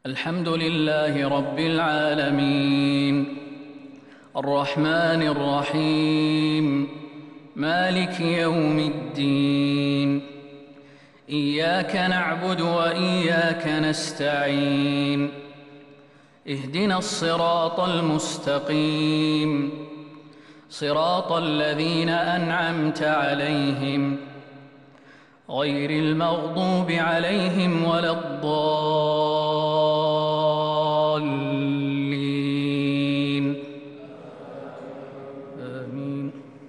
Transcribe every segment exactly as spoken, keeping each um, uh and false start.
الحمد لله رب العالمين الرحمن الرحيم مالك يوم الدين إياك نعبد وإياك نستعين اهدنا الصراط المستقيم صراط الذين أنعمت عليهم غير المغضوب عليهم ولا الضالين آمين.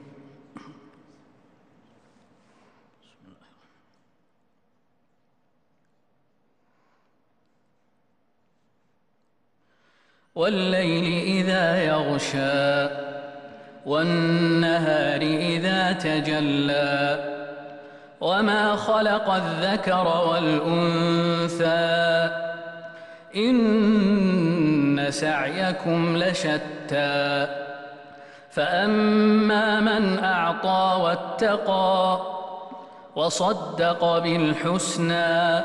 والليل إذا يغشى والنهار إذا تجلى وما خلق الذكر والأنثى إن سعيكم لشتى فأما من أعطى واتقى وصدق بالحسنى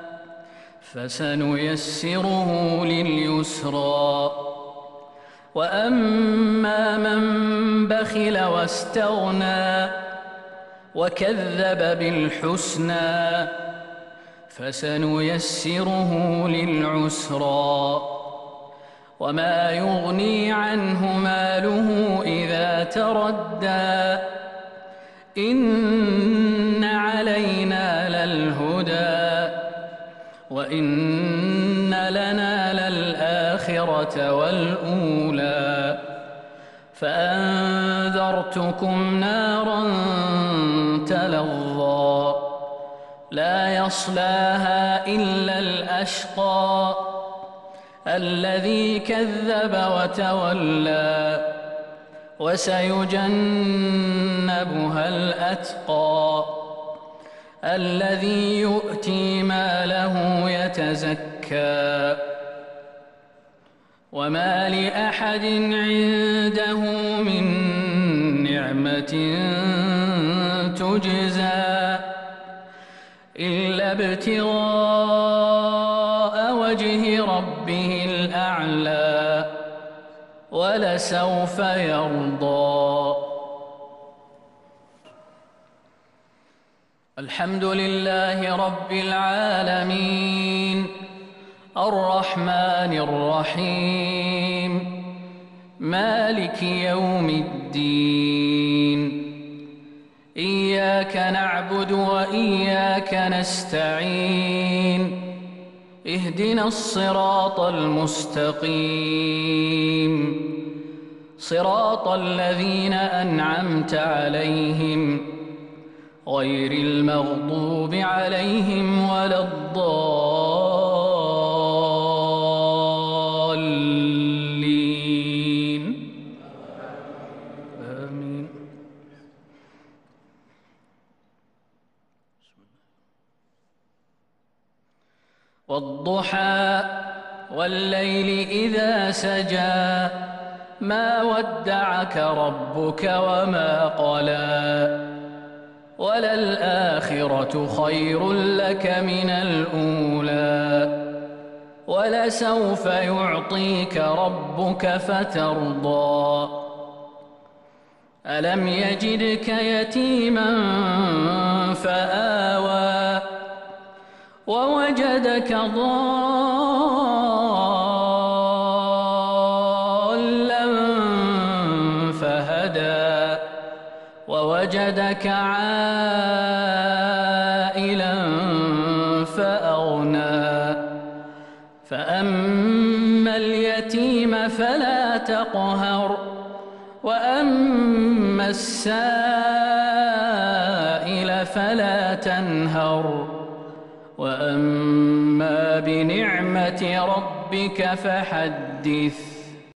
فسنيسره لليسرى وأما من بخل واستغنى وكذب بالحسنى فسنيسره للعسرى وما يغني عنه ماله إذا تردى إن علينا للهدى وإن لنا للآخرة والأولى فأنذرتكم نارا تلظى لا يصلاها إلا الأشقى الذي كذب وتولى وسيجنبها الأتقى الذي يؤتي ماله يتزكى وما لأحد عنده من نعمة تجزى إلا ابتغاء وجه ربه الأعلى ولسوف يرضى. الحمد لله رب العالمين الرحمن الرحيم مالك يوم الدين إياك نعبد وإياك نستعين اهدنا الصراط المستقيم صراط الذين أنعمت عليهم غير المغضوب عليهم ولا الضالين آمين. والضحى والليل إذا سجى ما ودعك ربك وما قلى وللآخرة خير لك من الأولى ولسوف يعطيك ربك فترضى ألم يجدك يتيما فآوى ووجدك ضالا فهدى ووجدك عائلا فأغنى فأما اليتيم فلا تقهر وأما السائل فلا تنهر وأما بنعمة ربك فحدث.